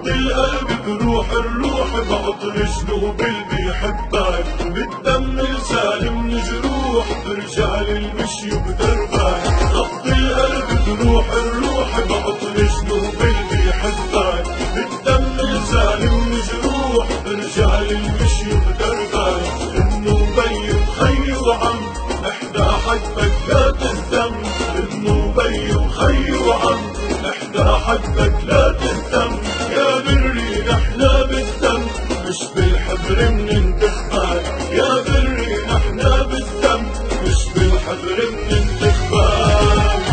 نبض القلب بروح الروح بعطر جنوب اللي بيحبك، بالدم السالم الجروح برجع للمشي بدربك. نبض القلب بروح الروح بعطر جنوب اللي بيحبك، بالدم السالم الجروح برجع للمشي بدربك. انه بي وخي وعم احدى حدك لا تهتم، انه بي وخي وعم احدى حدك لا تهتم. يا بري نحنا بالدم مش بالحبر مننتخبك، يا بري نحنا بالدم مش بالحبر مننتخبك.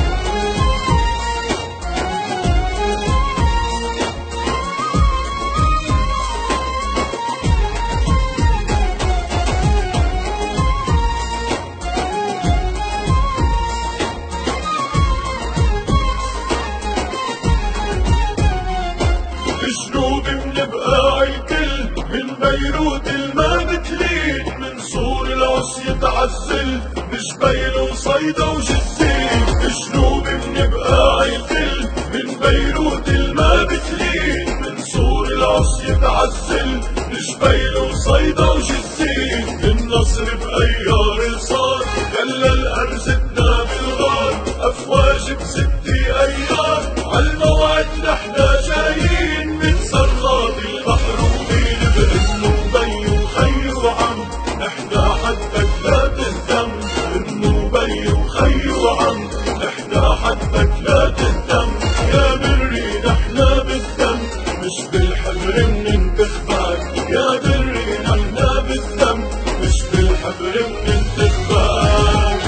بجنوب بنبقى عالكل، من بيروت الما بتلين، من سور العص يتعزل بجبيل وصيدا وجزين. بجنوب بنبقى عالكل، من بيروت الما بتلين، من سور العص يتعزل بجبيل وصيدا وجزين. النصر بأيار صار خلى الأرزتنا بالغار، أفواج ب6 أيار عالموعد نحنا جايين. من صرخات البحر وطين بإنه بي وخي وعم احدى حدك لا تهتم، إنه بي وخي وعم احدى حدك لا تهتم. يا بري نحنا بالدم مش بالحبر مننتخبك، يا بري نحنا بالدم مش بالحبر مننتخبك.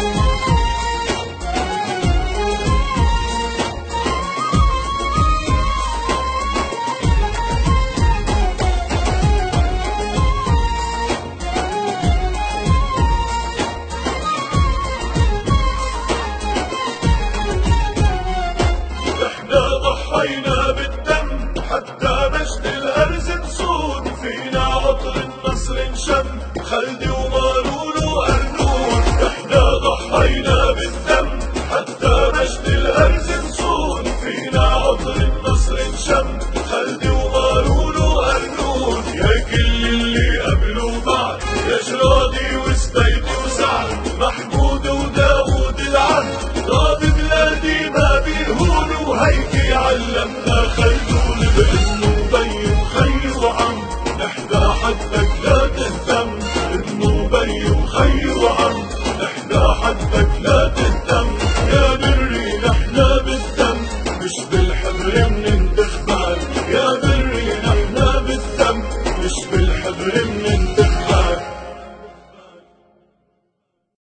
ضحينا بالدم حتى مجد الأرز نصون، فينا عطر النصر انشم خلدي ومارون وأرنون. احنا ضحينا بالدم حتى مجد الأرز نصون، فينا عطر النصر انشم خلدي ومارون وأرنون. يا كل اللي قبل وبعد، يا جرادي وسبيدي وسعد، محمود وداود العهد، ضاد بلادي ما بيهون. وهيك علمنا خلدون بإنه بي وخي وعم احدى حدك لا تهتم، إنه بي وخي وعم احدى حدك لا تهتم. يا بري نحنا بالدم مش بالحبر مننتخبك، يا بري نحنا بالدم مش بالحبر